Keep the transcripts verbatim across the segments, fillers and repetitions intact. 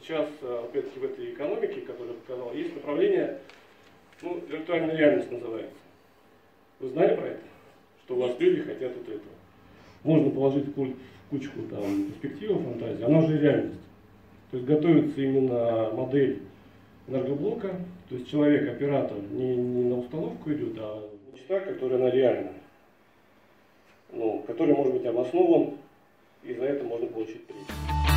сейчас, опять-таки, в этой экономике, которую я показал, есть направление, ну, виртуальная реальность называется. Вы знали про это? Что у вас люди хотят вот этого. Можно положить кучку там перспективы, фантазии, она уже реальность. То есть готовится именно модель энергоблока, то есть человек, оператор, не, не на установку идет, а мечта, которая она реальна, ну, который может быть обоснован, и за это можно получить приз.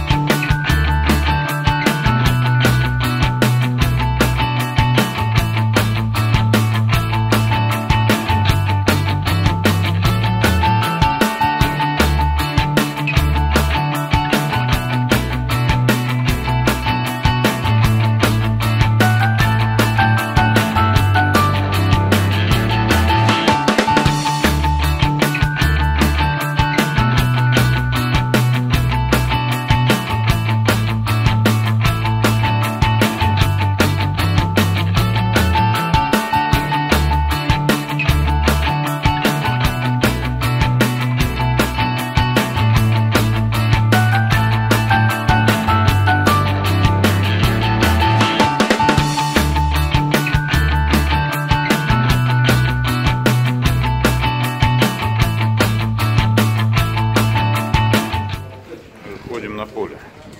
Ходим на поле.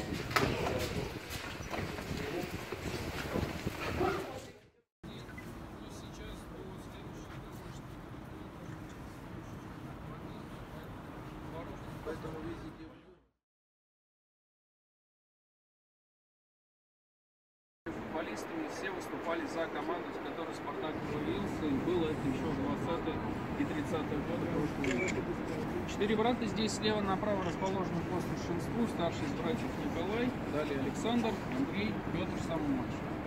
Футболистами все выступали за команду, с которой Спартак появился, и было это еще в двадцатые и тридцатые годы прошлого века. Четыре брата здесь слева направо расположены по старшинству. Старший из братьев Николай, далее Александр, Андрей, Петр, самый младший.